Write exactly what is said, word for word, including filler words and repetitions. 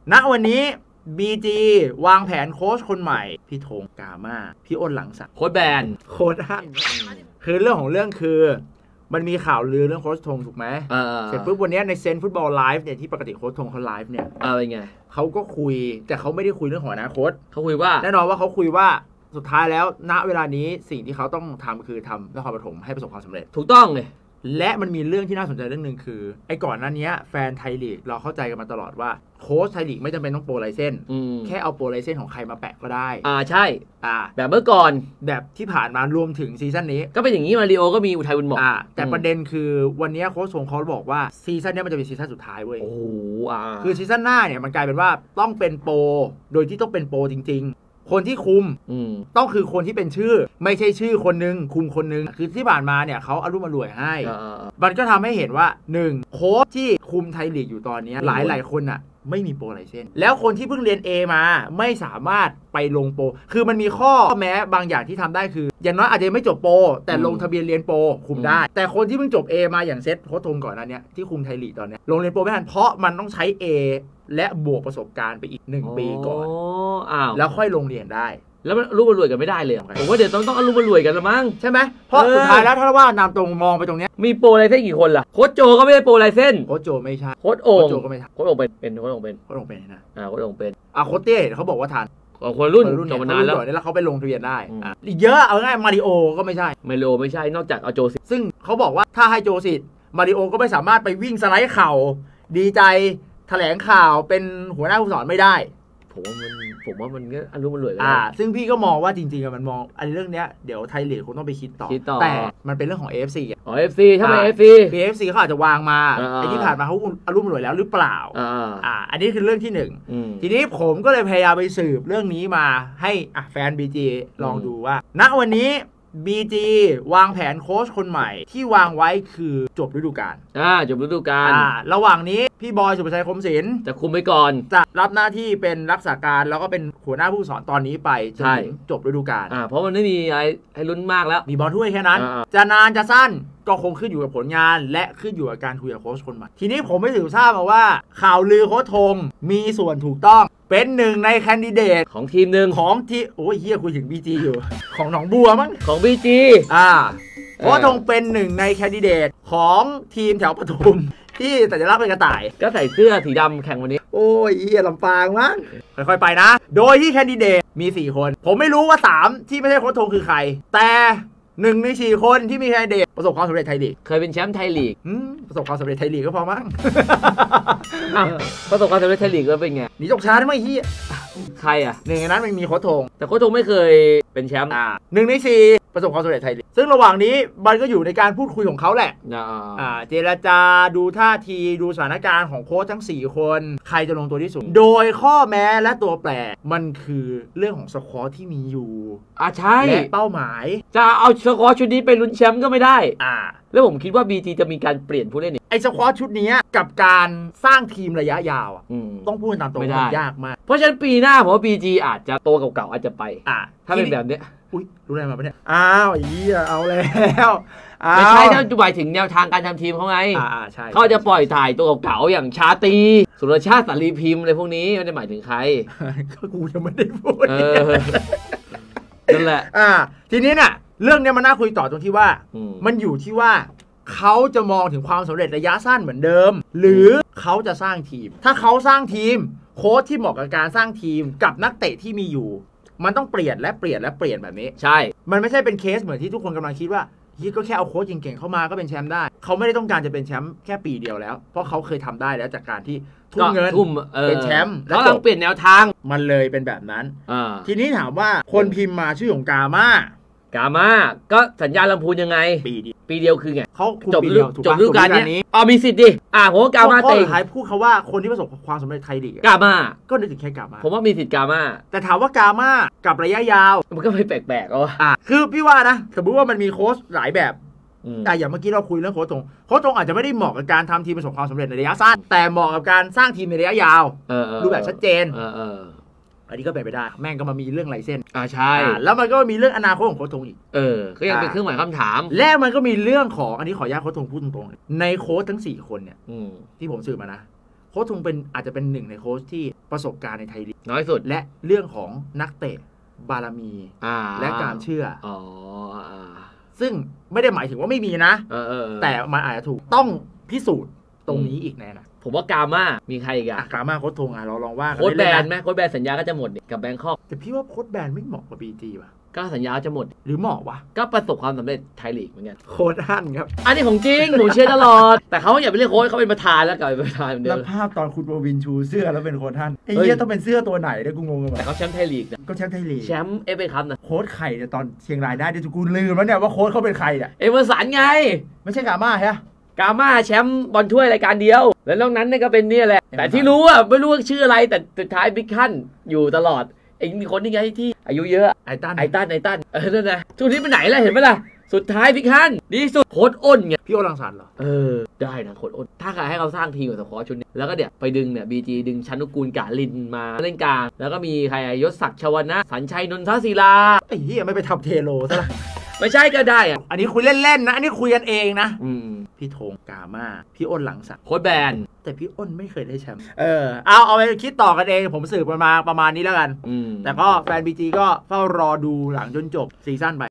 ณวันนี้ บี จี วางแผนโค้ชคนใหม่พี่ธงกาม่าพี่อ้นหลังสักโค้ชแบนโค้ชคือเรื่องของเรื่องคือมันมีข่าวลือเรื่องโค้ชธงถูกไหมเสร็จปุ๊บวันนี้ในเซนฟุตบอลไลฟ์เนี่ยที่ปกติโค้ชธงเขาไลฟ์เนี่ยอะไรไงเขาก็คุยแต่เขาไม่ได้คุยเรื่องของอนาคตเขาคุยว่าแน่นอนว่าเขาคุยว่าสุดท้ายแล้วณเวลานี้สิ่งที่เขาต้องทำคือทำนครปฐมให้ประสบความสำเร็จถูกต้องเลยและมันมีเรื่องที่น่าสนใจเรื่องนึงคือไอ้ก่อนหน้านี้แฟนไทยลีกเราเข้าใจกันมาตลอดว่าโค้ชไทยลีกไม่จำเป็นต้องโปรไลเซนส์แค่เอาโปรไลเซนส์ของใครมาแปะก็ได้อ่าใช่อ่าแบบเมื่อก่อนแบบที่ผ่านมารวมถึงซีซั่นนี้ก็เป็นอย่างนี้มาริโอก็มีอุทัยบุญเหมาะอ่าแต่ประเด็นคือวันนี้โค้ชทรงเขาบอกว่าซีซั่นนี้มันจะเป็นซีซั่นสุดท้ายเว้ยโอ้โหอ่าคือซีซั่นหน้าเนี่ยมันกลายเป็นว่าต้องเป็นโปรโดยที่ต้องเป็นโปรจริงๆคนที่คุมต้องคือคนที่เป็นชื่อไม่ใช่ชื่อคนนึงคุมคนนึงคือที่ผ่านมาเนี่ยเขาอารมณ์อร่วยให้มันก็ทำให้เห็นว่าหนึ่งโค้ชที่คุมไทยลีกอยู่ตอนนี้หลายหลายคนอ่ะไม่มีโปรไลเซนส์แล้วคนที่เพิ่งเรียน A มาไม่สามารถไปลงโปรคือมันมีข้อแม้บางอย่างที่ทำได้คืออย่างน้อยอาจจะไม่จบโปรแต่ลงทะเบียนเรียนโปรคุมได้แต่คนที่เพิ่งจบ A มาอย่างเซตโค้ชธงก่อนนั้นเนี่ยที่คุมไทยลีกตอนนี้ลงเรียนโปรไม่ทันเพราะมันต้องใช้ A และบวกประสบการณ์ไปอีกหนึ่งปีก่อนแล้วค่อยลงเรียนได้แล้วมันรู้มารวยกันไม่ได้เลยผมว่าเดี๋ยวต้องต้องรู้มารวยกันละมั้งใช่ไหมเพราะสุดท้ายแล้วถ้าว่านำตรงมองไปตรงนี้มีโปรไลเซนกี่คนล่ะโค้ชโจก็ไม่ได้โปรไลเซนโค้ชโจไม่ใช่โค้ชโอ่งโค้ชโจก็ไม่ใช่โค้ชโอ่งเป็นเป็นโค้ชโอ่งเป็นโค้ชโอ่งเป็นนะอ่าโค้ชโอ่งเป็นอ่าโค้ชเต้เขาบอกว่าทันคนรุ่นจบมานานแล้วแล้วเขาไปลงทะเบียนได้อ่าเยอะเอาง่ายมาริโอก็ไม่ใช่มาริโอไม่ใช่นอกจากเอาโจสิซึ่งเขาบอกว่าถ้าให้โจสิมาริโอก็ไม่สามารถไปวิ่งสไลด์เข่าดีใจแถลงข่าวเป็นหัวหน้าผู้สอนไม่ได้ผมว่ามันผมว่ามันก็อารมณ์มันรวยกันอ่าซึ่งพี่ก็มองว่าจริงๆมันมองอันเรื่องเนี้ยเดี๋ยวไทยลีกคงต้องไปคิดต่อแต่มันเป็นเรื่องของ เอ เอฟ ซีอ๋อ เอฟ ซี ถ้าเป็น เอฟ ซีเอฟ ซี เขาอาจจะวางมาไอ้ที่ผ่านมาเขาอารมณ์รวยแล้วหรือเปล่าอ่าอันนี้คือเรื่องที่หนึ่งทีนี้ผมก็เลยพยายามไปสืบเรื่องนี้มาให้อ่ะแฟน บี จี ลองดูว่าณวันนี้ บี จี วางแผนโค้ชคนใหม่ที่วางไว้คือจบฤดูกาลอ่าจบฤดูกาลอ่าระหว่างนี้พี่บอยสุภชัยคมศิลป์จะคุมไปก่อนจะรับหน้าที่เป็นรักษาการแล้วก็เป็นหัวหน้าผู้สอนตอนนี้ไปจนถึงจบฤดูกาลอ่าเพราะมันไม่มีอะไรให้ลุ้นมากแล้วมีบอลถ้วยแค่นั้นจะนานจะสั้นก็คงขึ้นอยู่กับผลงานและขึ้นอยู่กับการคุยกับโค้ชคนใหม่ทีนี้ผมไม่ถือทราบมาว่าข่าวลือโค้ชธงมีส่วนถูกต้องเป็นหนึ่งในแคนดิเดตของทีมหนึ่งของที่โอ้ยเฮียคุยถึง บี จี อยู่ของหนองบัวมั้งของ บี จีอ่าโค้ชธงเป็นหนึ่งในแคนดิเดตของทีมแถวปทุมที่แต่จะรับเป็นกระต่ายก็ใส่เสื้อสีดำแข่งวันนี้โอ้ยเฮียลำปางมั้งค่อยๆไปนะโดยที่แคนดิเดตมีสี่คนผมไม่รู้ว่าสามที่ไม่ใช่โค้ชธงคือใครแต่หนึ่งในสี่คนที่มีแคนดิเดตประสบความสำเร็จไทยลีกเคยเป็นแชมป์ไทยลีกประสบความสำเร็จไทยลีกก็พอมั้งประสบความสำเร็จไทยลีกก็เป็นไงหนีตกชั้นไม่เฮียใครอ่ะหนึ่งในนั้นมันมีโค้ชธงแต่โค้ชธงไม่เคยเป็นแชมป์หนึ่งในสี่ประสบความสำเร็จไทยลีกซึ่งระหว่างนี้มันก็อยู่ในการพูดคุยของเขาแหละอ่าเจรจาดูท่าทีดูสถานการณ์ของโค้ชทั้งสี่คนใครจะลงตัวที่สุดโดยข้อแม้และตัวแปรมันคือเรื่องของสควอตที่มีอยู่อ่าใช่และเป้าหมายจะเอาสควอตชุดนี้ไปลุ้นแชมป์ก็ไม่ได้อ่าแล้วผมคิดว่า บี จี จะมีการเปลี่ยนผู้เล่นไอ้สควอตชุดนี้กับการสร้างทีมระยะยาวอ่ะต้องพูดตามตรงมันยากมากเพราะฉะนั้นปีหน้าผมว่า บี จี อาจจะโตเก่าๆอาจจะไปอ่าถ้าเป็นแบบเนี้ยอุ้ยรู้อะไรมาปะเนี่ยอ้าวอีอ่ะเอาแล้วไม่ใช่ถ้าจะหมายถึงแนวทางการทำทีมเขาไงอ่าใช่เขาจะปล่อยถ่ายตัวเก่าๆอย่างชาตรีสุรชาติสารีพิมพ์อะไรพวกนี้ไม่ได้หมายถึงใครก็กูยังไม่ได้พูดนั่นแหละอ่าทีนี้น่ะเรื่องนี้มันน่าคุยต่อตรงที่ว่ามันอยู่ที่ว่าเขาจะมองถึงความสำเร็จระยะสั้นเหมือนเดิมหรือเขาจะสร้างทีมถ้าเขาสร้างทีมโค้ชที่เหมาะกับการสร้างทีมกับนักเตะที่มีอยู่มันต้องเปลี่ยนและเปลี่ยนและเปลี่ยนแบบนี้ใช่มันไม่ใช่เป็นเคสเหมือนที่ทุกคนกำลังคิดว่าฮิตก็แค่เอาโค้ชเก่งๆเข้ามาก็เป็นแชมป์ได้เขาไม่ได้ต้องการจะเป็นแชมป์แค่ปีเดียวแล้วเพราะเขาเคยทำได้แล้วจากการที่ทุ่มเงินเป็นแชมป์แล้วต้องเปลี่ยนแนวทางมันเลยเป็นแบบนั้นทีนี้ถามว่าคนพิมพ์มาชื่อของกาม่ากาม่าก็สัญญาลำพูนยังไงปีเดียวปีเดียวคือไงเขาจบจบฤดูกาลนี้อ๋อมีสิทธิ์ดิอ่าผมว่ากาม่าเตะท้ายพูดเขาว่าคนที่ประสบความสำเร็จไทยลีกกาม่าก็นึกถึงแค่กาม่าผมว่ามีสิทธิ์กาม่าแต่ถามว่ากาม่ากับระยะยาวมันก็ไม่แปลกๆอ่ะคือพี่ว่านะสมมติว่ามันมีโค้ชหลายแบบแต่อย่างเมื่อกี้เราคุยเรื่องโค้ชตรงโค้ชตรงอาจจะไม่ได้เหมาะกับการทำทีมประสบความสำเร็จในระยะสั้นแต่เหมาะกับการสร้างทีมในระยะยาวรูปแบบชัดเจนอันนี้ก็เป็นไปได้แม่งก็มามีเรื่องไลเซนส์อ่าใช่แล้วมันก็มีเรื่องอนาคตของโค้ชทงอีกเออก็ยังเป็นเครื่องหมายคำถามและมันก็มีเรื่องของอันนี้ขออนุญาตโค้ชทงพูดตรงๆในโค้ชทั้งสี่คนเนี่ยที่ผมสืบมานะโค้ชทงเป็นอาจจะเป็นหนึ่งในโค้ชที่ประสบการณ์ในไทยลีกน้อยสุดและเรื่องของนักเตะบารมีและการเชื่ออ๋อซึ่งไม่ได้หมายถึงว่าไม่มีนะแต่มันอาจจะถูกต้องพิสูจน์ตรงนี้อีกแน่นะผมว่ากาม่ามีใครอีกอะกาม่าโค้ชทงอ่ะเราลองว่าโค้ชแบนไหมโค้ชแบนสัญญาก็จะหมดกับแบงคอกแต่พี่ว่าโค้ชแบนไม่เหมาะกับ บี จี ว่ะก็สัญญาจะหมดหรือเหมาะวะก็ประสบความสำเร็จไทยลีกเหมือนกันโค้ชฮั่นครับอันนี้ของจริงผมเชื่อตลอดแต่เขาอย่าไปเรียกโค้ชเขาเป็นประธานแล้วกลายเป็นประธานเหมือนเดิมแล้วภาพตอนคุณโบวินชูเสื้อแล้วเป็นโค้ชฮั่นไอ้เหี้ยต้องเป็นเสื้อตัวไหนเนี่ยกูงงกันแต่เขาแชมป์ไทยลีกนะก็แชมป์ไทยลีกแชมป์เอฟเอคัพนะโค้ชไข่เนี่ยตอนเชียงรายได้ดิกูลืมแล้วเนี่ยว่าโค้ชเขาเป็นใครเนี่ยเอเวอร์สันไงไม่ใช่กาม่าใช่กาม่าแชมป์บอลถ้วยรายการเดียวแล้วนอกนั้นเนี่ยก็เป็นเนี่ยแหละแต่ที่รู้อ่ะไม่รู้ว่าชื่ออะไรแต่สุดท้ายบิ๊กฮั่นอยู่ตลอดเองมีคนที่ไงที่อายุเยอะไอตันไอตันไอตันเออนั่นนะช่วงนี้ไปไหนล่ะเห็นไหมล่ะสุดท้ายบิ๊กฮั่นดีสุดโค้ชอ้นไงพี่โอรังสรรค์เหรอเออได้นะโค้ชอ้นถ้าใครให้เขาสร้างทีมกับสควอชชุดนี้แล้วก็เดี๋ยวไปดึงเนี่ยบีจีดึงชนุกูลกาลินมาเล่นกลางแล้วก็มีใครยศศักดิ์ชวนะสัญชัยนนทศิลาไอ้เหี้ยไม่ไปทำเทโลซะละไม่ใช่ก็ได้อะอันนี้คุยเล่นๆนะอันนี้คุยกันเองนะพี่ธงกาม่าพี่อ้นหลังสักโค้ชแบนแต่พี่อ้นไม่เคยได้แชมป์เออเอาเอาไปคิดต่อกันเองผมสืบมาประมาณนี้แล้วกันแต่ก็แฟนบีจีก็เฝ้ารอดูหลังจนจบซีซั่นไป